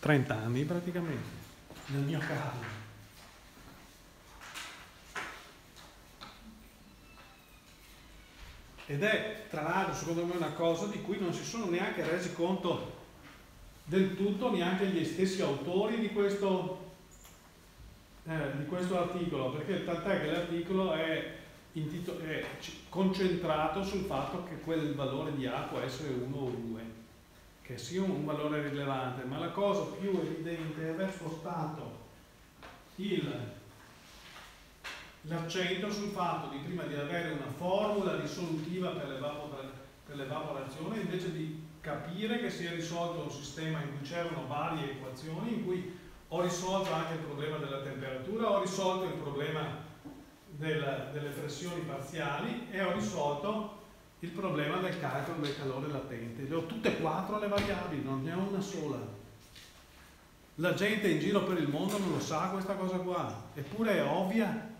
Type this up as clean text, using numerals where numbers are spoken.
30 anni praticamente, nel mio caso. Ed è tra l'altro secondo me una cosa di cui non si sono neanche resi conto del tutto neanche gli stessi autori di questo articolo, perché tant'è che l'articolo è concentrato sul fatto che quel valore di A può essere 1 o 2, che sia un valore rilevante, ma la cosa più evidente è aver spostato l'accento sul fatto di prima di avere una formula risolutiva per l'evaporazione, invece di capire che si è risolto un sistema in cui c'erano varie equazioni, in cui ho risolto anche il problema della temperatura, ho risolto il problema delle pressioni parziali e ho risolto il problema del calcolo del calore latente. Le ho tutte e 4 le variabili, non ne ho una sola. La gente in giro per il mondo non lo sa questa cosa qua, eppure è ovvia.